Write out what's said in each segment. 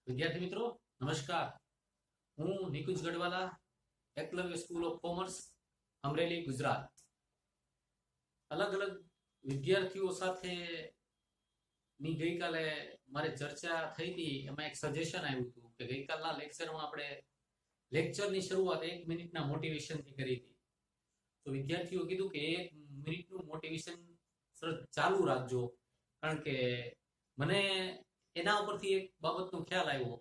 વિદ્યાર્થી મિત્રો નમસ્કાર. હું Nikunj Gadhavala, Eklavya school of commerce, Amreli, Gujarat. અલગ અલગ વિદ્યાર્થીઓ સાથે ની ગઈકાલે મારે ચર્ચા થઈ હતી. એમાં એક સજેશન આવ્યું હતું કે ગઈકાલના લેક્ચરમાં આપણે લેક્ચરની શરૂઆત 1 મિનિટના મોટિવેશનથી કરી હતી. તો વિદ્યાર્થીઓ કીધું કે 1 મિનિટનું મોટિવેશન ચાલુ રાખજો, કારણ કે મને એના ઉપરથી એક બાબતનો ખ્યાલ આવ્યો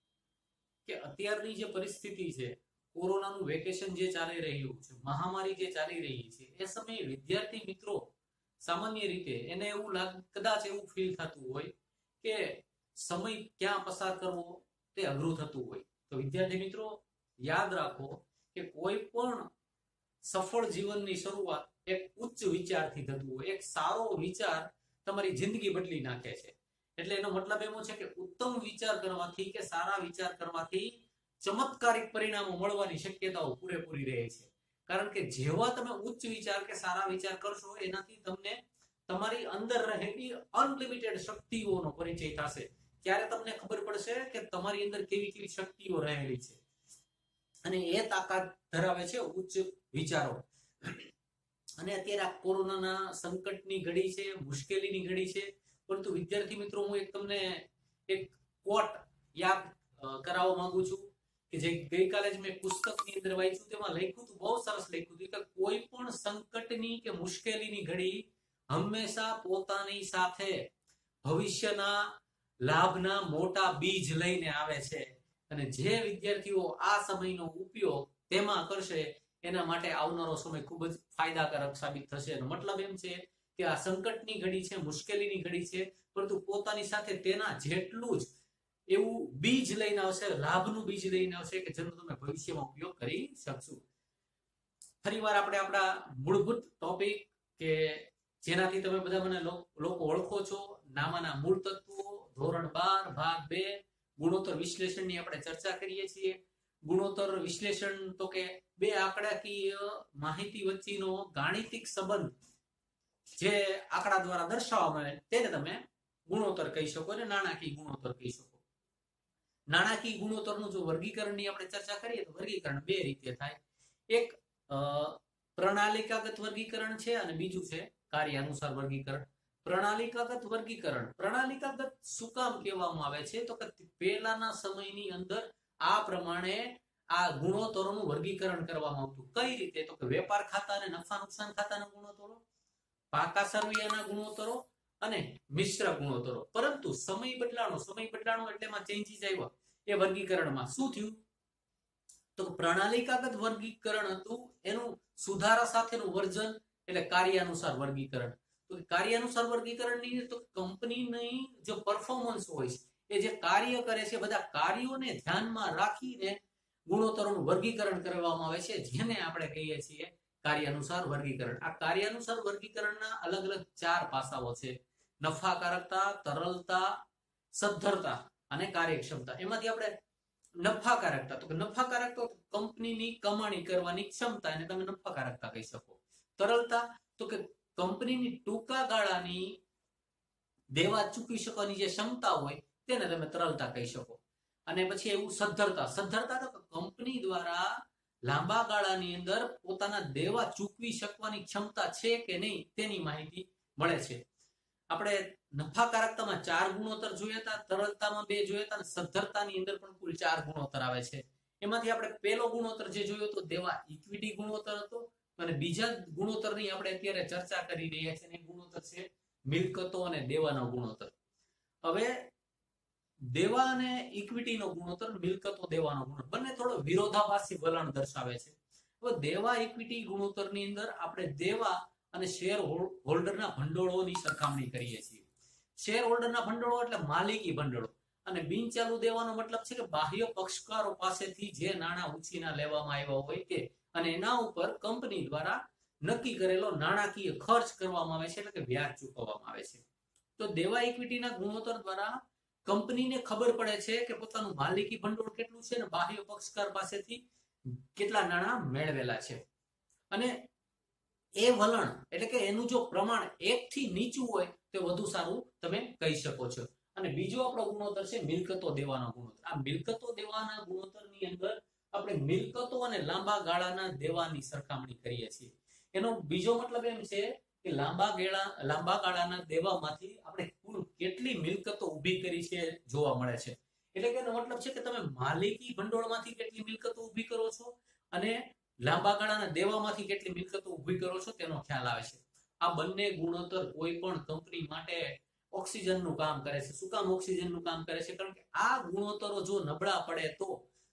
કે અત્યારની જે પરિસ્થિતિ છે, કોરોનાનું વેકેશન જે ચાલી રહ્યું છે, મહામારી જે ચાલી રહી છે, એ સમયે વિદ્યાર્થી મિત્રો સામાન્ય રીતે એને એવું કદાચ એવું ફીલ થતું હોય કે સમય ક્યાં પસાર કરવો તે અઘરું થતું હોય. તો વિદ્યાર્થી મિત્રો યાદ રાખો કે કોઈ પણ સફળ જીવનની શરૂઆત એક ઉચ્ચ વિચારથી થતું હોય. એક સારો વિચાર તમારી જિંદગી બદલી નાખે છે. એટલે એનો મતલબ એવો છે કે ઉત્તમ વિચાર કરવાથી કે સારા વિચાર કરવાથી ચમત્કારિક પરિણામો મળવાની શક્યતાઓ પૂરેપૂરી રહે છે. કારણ કે જેવા તમે ઉચ્ચ વિચાર કે સારા વિચાર કરશો, એનાથી તમને તમારી અંદર રહેલી અનલિમિટેડ શક્તિઓનો પરિચય થશે. ત્યારે તમને ખબર પડશે કે તમારી અંદર કેવી કેવી શક્તિઓ રહેલી છે, અને એ તાકાત ધરાવે છે ઉચ્ચ વિચારો. અને અત્યારે આ કોરોનાના સંકટની ઘડી છે, મુશ્કેલીની ઘડી છે, પરંતુ વિદ્યાર્થી મિત્રો હું તમને એક કોટ યાદ કરાવવા માંગુ છું કે જે ગઈકાલે જ મેં પુસ્તકની અંદર વાંચ્યું. તેમાં લખ્યું હતું, બહુ સરસ લખ્યું હતું કે કોઈ પણ સંકટની કે મુશ્કેલીની ઘડી હંમેશા પોતાની સાથે ભવિષ્યના લાભના મોટા બીજ લઈને આવે છે, અને જે વિદ્યાર્થીઓ આ સમયનો ઉપયોગ તેમાં કરશે એના માટે આવનારો સમય ખૂબ જ ફાયદાકારક સાબિત થશે. મતલબ એમ છે કે આ સંકટની ઘડી છે, મુશ્કેલીની ઘડી છે, પરંતુ પોતાની સાથે તેના જેટલું જ એવું બીજ લઈને આવશે, લાભનું બીજ લઈને આવશે કે જેનો તમે ભવિષ્યમાં ઉપયોગ કરી શકશો. ફરીવાર આપણે આપણા મૂળભૂત ટોપિક કે જેનાથી તમે બધા મને લોકો ઓળખો છો, નામાના મૂળ તત્વો, ધોરણ 12 ભાગ 2 ગુણોત્તર વિશ્લેષણની આપણે ચર્ચા કરીએ છીએ. ગુણોત્તર વિશ્લેષણ તો કે બે આંકડાકીય માહિતી વચ્ચેનો ગાણિતિક સંબંધ જે આંકડા દ્વારા દર્શાવવામાં આવે તેને તમે ગુણોત્તર કહી શકો, અને નાણાકીય ગુણોત્તર કહી શકો. નાણાકીય ગુણોત્તરનું જો વર્ગીકરણની આપણે ચર્ચા કરીએ તો વર્ગીકરણ બે રીતે થાય. એક પ્રણાલિકાગત વર્ગીકરણ છે અને બીજું છે કાર્યાનુસાર વર્ગીકરણ. પ્રણાલિકાગત શું કામ કહેવામાં આવે છે તો કે પહેલાના સમયની અંદર આ પ્રમાણે આ ગુણોત્તરોનું વર્ગીકરણ કરવામાં આવતું. કઈ રીતે તો કે વેપાર ખાતા અને નફા નુકસાન ખાતાના ગુણોત્તરો, પાકા સરવૈયાના ગુણોત્તરો અને મિશ્ર ગુણોત્તરો. પરંતુ સમય બદલાણો એટલે એમાં ચેન્જીસ આવ્યા. એ વર્ગીકરણમાં શું થયું તો પ્રણાલિકાગત વર્ગીકરણ હતું, એનું સુધારા સાથેનું વર્ઝન એટલે કાર્યાનુસાર વર્ગીકરણ. તો કાર્યાનુસાર વર્ગીકરણની તો કંપનીની જે પરફોર્મન્સ હોય છે, એ જે કાર્ય કરે છે, બધા કાર્યોને ધ્યાનમાં રાખીને ગુણોત્તરોનું વર્ગીકરણ કરવામાં આવે છે, જેને આપણે કહીએ છીએ કાર્યાનુસાર વર્ગીકરણ. આ કાર્યાનુસાર વર્ગીકરણના અલગ અલગ 4 પાસાઓ છે: નફાકારકતા, તરલતા, સદ્ધરતા અને કાર્યક્ષમતા. એમાંથી આપણે નફાકારકતા, તો કે નફાકારકતા કંપનીની કમાણી કરવાની ક્ષમતા, એને તમે નફાકારકતા કહી શકો. તરલતા તો કે કંપનીની ટૂંકા ગાળાની દેવા ચૂકવી શકવાની જે ક્ષમતા હોય તેને તમે તરલતા કહી શકો. અને પછી એવું સદ્ધરતા તો કંપની દ્વારા લાંબા ગાળાની અંદર પોતાના દેવા ચૂકવી શકવાની ક્ષમતા છે કે નહીં તેની માહિતી મળે છે. આપણે નફાકારકતામાં 4 ગુણોત્તર જોયા હતા, તરલતામાં 2 જોયા હતા, અને સદ્ધરતાની અંદર પણ કુલ 4 ગુણોત્તર આવે છે. એમાંથી આપણે પહેલો ગુણોત્તર જે જોયો તો દેવા ઇક્વિટી ગુણોત્તર હતો, અને બીજા ગુણોત્તરની આપણે અત્યારે ચર્ચા કરી રહ્યા છીએ, એ ગુણોત્તર છે મિલકતો અને દેવાનો ગુણોત્તર. હવે દેવા અને ઇક્વિટીનો ગુણોત્તર, મિલકતો દેવાનો ગુણોત્તર, બંને થોડો વિરોધાભાસી વલણ દર્શાવે છે. હવે દેવા ઇક્વિટી ગુણોત્તરની અંદર આપણે દેવા અને શેર હોલ્ડરના ભંડોળોની સરખામણી કરીએ છીએ. શેર હોલ્ડરના ભંડોળો એટલે માલિકી ભંડોળો, અને બિનચાલુ દેવાનો મતલબ છે કે બાહ્ય પક્ષકારો પાસેથી જે નાણાં ઉછીના લેવામાં આવ્યા હોય તે, અને એના ઉપર કંપની દ્વારા નક્કી કરેલો નાણાકીય ખર્ચ કરવામાં આવે છે, એટલે કે વ્યાજ ચૂકવવામાં આવે છે. તો દેવા ઇક્વિટીના ગુણોત્તર દ્વારા કંપનીને ખબર પડે છે કે પોતાનું માલિકી ભંડોળ કેટલું છે અને બાહ્ય પક્ષકાર પાસેથી કેટલા નાણાં મેળવેલા છે. અને એ વલણ એટલે કે એનું જો પ્રમાણ 1 થી નીચું હોય તો વધુ સારું તમે કહી શકો છો. અને અને બીજો આપણો ગુણોત્તર છે મિલકતો દેવાનો ગુણોત્તર. આ મિલકતો દેવાના ગુણોત્તરની અંદર આપણે મિલકતો અને લાંબા ગાળાના દેવાની સરખામણી કરીએ છીએ. એનો બીજો મતલબ એમ છે કે લાંબા ગાળાના દેવામાંથી આપણે કુલ કેટલી મિલકતો ઊભી કરી છે જોવા મળે છે. એટલે કે એનો મતલબ છે કે તમે માલિકી ભંડોળમાંથી કેટલી મિલકતો ઊભી કરો છો અને લાંબા ગાળાના દેવામાંથી કેટલી મિલકતો ઊભી કરો છો તેનો ખ્યાલ આવે છે. આ બંને ગુણોત્તર કોઈ પણ કંપની માટે ઓક્સિજનનું કામ કરે છે. શું કામ ઓક્સિજનનું કામ કરે છે? કારણ કે આ ગુણોત્તરો જો નબળા પડે તો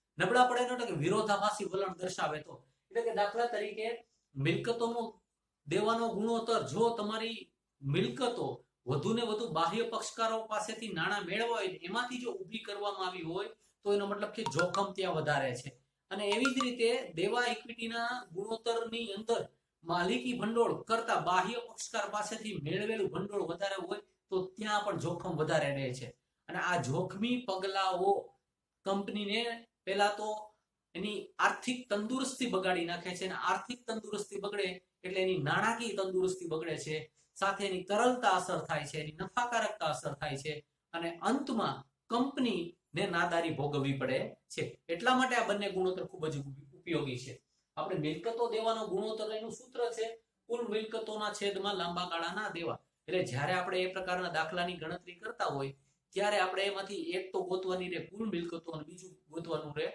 એટલે કે વિરોધાભાસી વલણ દર્શાવે તો, એટલે કે દાખલા તરીકે મિલકતોનો દેવાનો ગુણોત્તર જો તમારી મિલકતો વધુ ને વધુ બાહ્ય પક્ષકારો પાસેથી નાણાં મેળવવા હોય એમાંથી જો ઊભી કરવામાં આવી હોય તો એનો મતલબ કે જોખમ ત્યાં વધારે છે. અને એવી જ રીતે દેવા ઇક્વિટીના ગુણોત્તરની અંદર માલિકી ભંડોળ કરતા બાહ્ય પક્ષકાર પાસેથી મેળવેલું ભંડોળ વધારે હોય તો ત્યાં પણ જોખમ વધારે રહે છે. અને આ જોખમી પગલાઓ કંપનીને પહેલા તો એની આર્થિક તંદુરસ્તી બગાડી નાખે છે, અને આર્થિક તંદુરસ્તી બગડે એટલે એની નાણાકીય તંદુરસ્તી બગડે છે, સાથે એની તરલતા અસર થાય છે, એની નફાકારકતા અસર થાય છે, અને અંતમાં કંપનીને નાદારી ભોગવવી પડે છે. એટલા માટે આ બંને ગુણોત્તર ખૂબ જ ઉપયોગી છે. આપણે મિલકતો દેવાનો ગુણોત્તર એનું સૂત્ર છે કુલ મિલકતોના છેદમાં લાંબા ગાળાના દેવા. એટલે જ્યારે આપણે એ પ્રકારના દાખલાની ગણતરી કરતા હોય ત્યારે આપણે એમાંથી એક તો ગોતવાની રહે કુલ મિલકતો અને બીજું ગોતવાનું રહે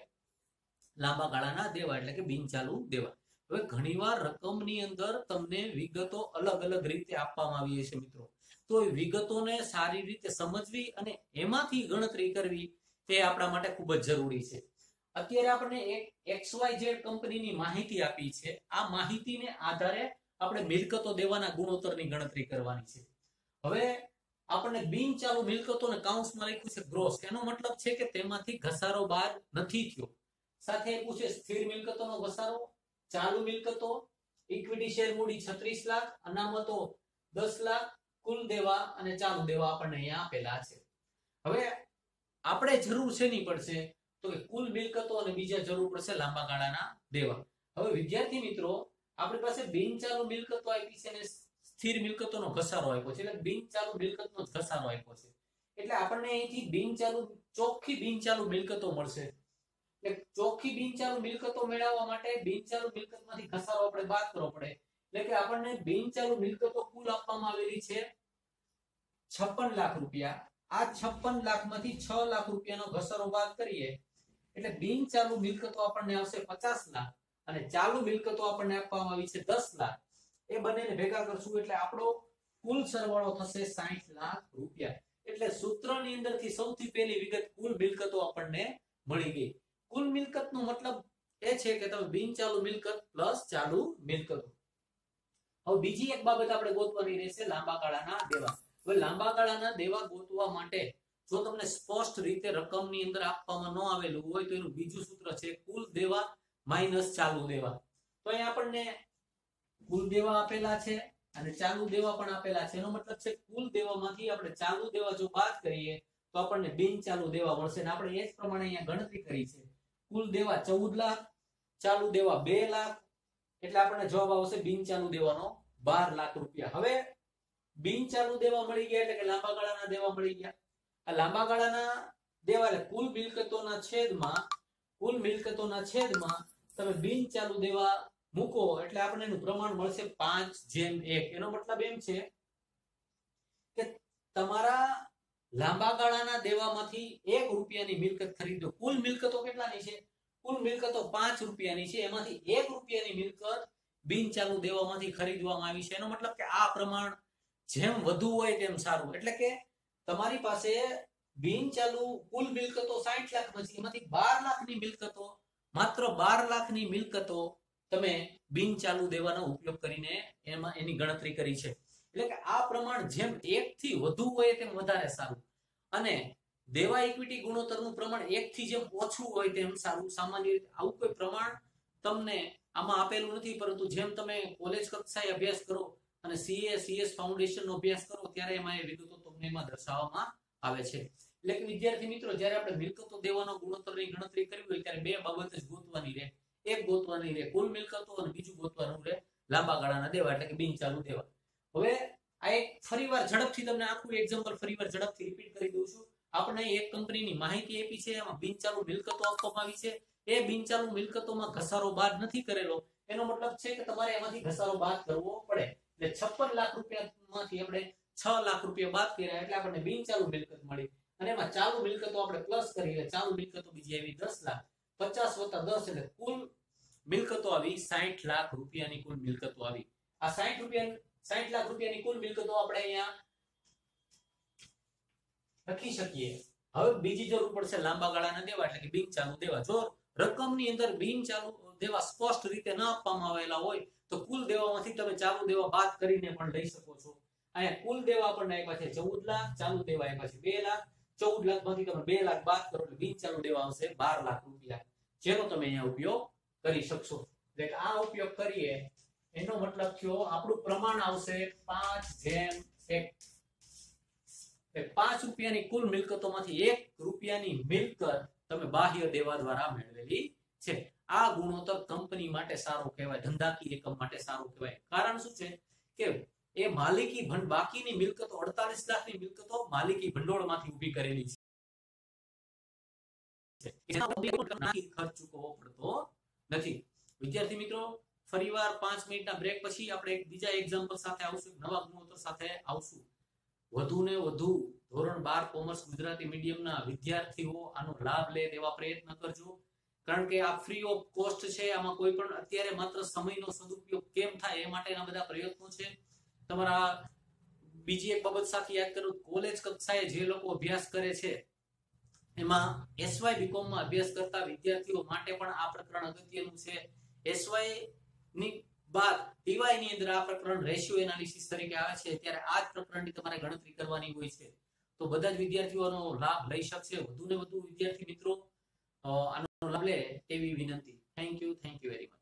લાંબા ગાળાના દેવા એટલે કે બિનચાલુ દેવા. હવે ઘણીવાર રકમની અંદર તમને વિગતો અલગ અલગ રીતે આપવામાં આવી છે મિત્રો, તો એ વિગતોને સારી રીતે સમજવી અને એમાંથી ગણતરી કરવી તે આપણા માટે ખૂબ જ જરૂરી છે. અત્યારે આપણે એક XYZ કંપનીની માહિતી આપી છે. આ માહિતીને આધારે આપણે મિલકતો દેવાના ગુણોત્તરની ગણતરી કરવાની છે. હવે આપણને બિનચાલુ મિલકતોને કાઉન્સમાં લખ્યું છે ગ્રોસ. એનો મતલબ છે કે તેમાંથી ઘસારો બહાર નથી થયો. સાથે આપ્યું છે સ્થિર મિલકતોનો ઘસારો, ચાલુ મિલકતો, ઇક્વિટી શેર મૂડી 36 લાખ, અનામતો 10 લાખ, કુલ દેવા અને ચાલુ દેવા આપણને અહીંયા આપેલા છે. હવે આપણે જરૂર શેની પડશે તો કે કુલ મિલકતો અને બીજા જરૂર પડશે લાંબા ગાળાના દેવા. હવે વિદ્યાર્થી મિત્રો આપણી પાસે બિનચાલુ મિલકતો આપી છે અને સ્થિર મિલકતોનો ઘસારો આપ્યો છે, એટલે બિનચાલુ મિલકતનો ઘસારો આપ્યો છે. એટલે આપણને અહીંથી ચોખ્ખી બિનચાલુ મિલકતો મળશે. એટલે ચોખ્ખી બિનચાલુ મિલકતો મેળવવા માટે બિનચાલુ મિલકતમાંથી ઘસારો આપણે બાદ કરવો પડે. એટલે કે આપણને બિનચાલુ મિલકતો કુલ આપવામાં આવેલી છે 56 લાખ રૂપિયા. આ 56 લાખમાંથી 6 લાખ રૂપિયાનો ઘસારો બાદ કરીએ એટલે બિનચાલુ મિલકતો આપણને આવશે 50 લાખ અને ચાલુ મિલકતો આપણને આપવામાં આવી છે 10 લાખ. એ બંનેને ભેગા કરશું એટલે આપણો કુલ સરવાળો થશે 60 લાખ રૂપિયા. એટલે સૂત્રની અંદરથી સૌથી પહેલી વિગત કુલ મિલકતો આપણને મળી ગઈ. કુલ મિલકતનો મતલબ એ છે કે તમે બિનચાલુ મિલકત પ્લસ ચાલુ મિલકતો. હવે બીજી એક બાબત આપણે ગોતવાની રહેશે લાંબા ગાળાના દેવા. હવે લાંબા ગાળાના દેવા ગોતવા માટે જો તમને સ્પષ્ટ રીતે રકમની અંદર આપવામાં ન આવેલું હોય તો એનું બીજું સૂત્ર છે કુલ દેવા માઈનસ ચાલુ દેવા. તો અહીં આપણને કુલ દેવા આપેલા છે અને ચાલુ દેવા પણ આપેલા છે. એનો મતલબ છે કુલ દેવામાંથી આપણે ચાલુ દેવા જો બાદ કરીએ તો આપણને બિનચાલુ દેવા મળશે. અને આપણે એ જ પ્રમાણે અહીંયા ગણતરી કરી છે. કુલ દેવા 14 લાખ, ચાલુ દેવા 2 લાખ, એટલે આપણને જવાબ આવશે બિનચાલુ દેવાનો 12 લાખ રૂપિયા. હવે બિનચાલુ દેવા મળી ગયા એટલે કે લાંબા ગાળાના દેવા મળી ગયા. આ લાંબા ગાળાના દેવા એટલે કુલ મિલકતોના છેદમાં તમે બિનચાલુ દેવા મૂકો એટલે આપણને એનું પ્રમાણ મળશે 5:1. એનો મતલબ એમ છે કે તમારા લાંબા ગાળાના દેવામાંથી 1 રૂપિયાની મિલકત ખરીદો. કુલ મિલકતો કેટલાની છે? કુલ મિલકતો 5 રૂપિયાની છે. એમાંથી 1 રૂપિયાની મિલકત બિનચાલુ દેવામાંથી ખરીદવામાં આવી છે. એનો મતલબ કે આ પ્રમાણ જેમ વધુ હોય તેમ સારું. એટલે કે તમારી પાસે બિનચાલુ કુલ મિલકતો 60 લાખ પછી એમાંથી 12 લાખની મિલકતો માત્ર 12 લાખની મિલકતો તમે બિનચાલુ દેવાનો ઉપયોગ કરીને એની ગણતરી કરી છે. એટલે કે આ પ્રમાણ જેમ 1 થી વધુ હોય તેમ વધારે સારું. અને દેવા ઇક્વિટી ગુણોત્તરનું પ્રમાણ 1 થી જેમ ઓછું હોય તેમ સારું. સામાન્ય રીતે આવું કોઈ પ્રમાણ તમને આમાં આપેલું નથી, પરંતુ જેમ તમે કોલેજ કક્ષાએ અભ્યાસ કરો અને CS ફાઉન્ડેશનનો અભ્યાસ કરો ત્યારે એમાં એ વિગતો તમને એમાં દર્શાવવામાં આવે છે. એટલે કે વિદ્યાર્થી મિત્રો જ્યારે આપણે મિલકતો દેવાનો ગુણોત્તરની ગણતરી કરવી હોય ત્યારે બે બાબત જ ગોતવાની રહે. એક ગોતવાની રહે કુલ મિલકતો અને બીજું ગોતવાનું રહે લાંબા ગાળાના દેવા એટલે કે બિનચાલુ દેવા. હવે આ એક ફરીવાર ઝડપથી તમને આખું એક્ઝામ્પલ ફરીવાર ઝડપથી રિપીટ કરી દઉં છું. આપણે એક કંપનીની માહિતી આપી છે, એમાં બિનચાલુ મિલકતો આપવામાં આવી છે. એ બિનચાલુ મિલકતોમાં ઘસારો બાદ નથી કરેલો, એનો મતલબ છે કે તમારે એમાંથી ઘસારો બાદ કરવો પડે. એટલે 56 લાખ રૂપિયામાંથી આપણે 6 લાખ રૂપિયા બાદ કર્યા એટલે આપણને બિનચાલુ મિલકત મળી. અને એમાં ચાલુ મિલકતો આપણે પ્લસ કરી એટલે ચાલુ મિલકતો બીજી આવી 10 લાખ. 50 + 10 એટલે કુલ મિલકતો આવી 60 લાખ રૂપિયાની કુલ મિલકતો આવી. આ 60 લાખ રૂપિયાની કુલ મિલકતો આપણે અહીંયા લખી શકીએ. હવે બીજી જરૂર પડશે લાંબા ગાળાના દેવા એટલે કે બિનચાલુ દેવા. જો રકમની અંદર બિનચાલુ દેવા સ્પષ્ટ રીતે ન આપવામાં આવેલા હોય તો કુલ દેવામાંથી તમે ચાલુ દેવા બાદ કરીને પણ લઈ શકો છો. અહીંયા કુલ દેવા આપણને આપ્યા છે 14 લાખ, ચાલુ દેવા આપ્યા છે 2 લાખ. 14 લાખમાંથી તમે 2 લાખ બાદ કરો એટલે બિનચાલુ દેવા આવશે 12 લાખ રૂપિયા, જેનો તમે અહીંયા ઉપયોગ કરી શકશો. એટલે આ ઉપયોગ કરીએ એનો મતલબ થયો આપણું પ્રમાણ આવશે 5:1. 5 રૂપિયાની કુલ મિલકતોમાંથી 1 રૂપિયાની મિલકત તમે બાહ્ય દેવા દ્વારા મેળવેલી છે. આ ગુણોત્તર કંપની માટે સારો કહેવાય, ધંધાકીય એકમ માટે સારો કહેવાય. કારણ શું છે કે એ માલિકી બાકીની મિલકતો 48 લાખની મિલકતો માલિકી ભંડોળમાંથી ઊભી કરેલી છે. ખર્ચ ચૂકવવો પડતો નથી. વિદ્યાર્થી મિત્રો, ફરીવાર 5 મિનિટના બ્રેક પછી આપણે એક બીજા એક્ઝામ્પલ સાથે આવશું, નવા ગુણોત્તર સાથે આવશું. વધુ ને વધુ ધોરણ 12 કોમર્સ ગુજરાતી મીડિયમના વિદ્યાર્થીઓ આનો લાભ લે તેવા પ્રયત્ન કરજો. કારણ કે આ ફ્રી ઓફ કોસ્ટ છે. આમાં કોઈ પણ અત્યારે માત્ર સમયનો સદુપયોગ કેમ થાય એ માટેના બધા પ્રયત્નો છે. તમારા બીજી એક બાબત સાથે યાદ કરું, કોલેજ કક્ષાએ જે લોકો અભ્યાસ કરે છે એમાં એસવાય બીકોમ માં અભ્યાસ કરતા વિદ્યાર્થીઓ માટે પણ આ પ્રકરણ અગત્યનું છે. એસવાય ની બાદ ટીવાય ની અંદર આ પ્રકરણ રેશિયો એનાલિસિસ તરીકે આવે છે, ત્યારે આ જ પ્રકરણની તમારે ગણતરી કરવાની હોય છે. તો બધા જ વિદ્યાર્થીઓનો લાભ લઈ શકશે. વધુ ને વધુ વિદ્યાર્થી મિત્રો આનો લાભ લે તેવી વિનંતી. Thank you very much.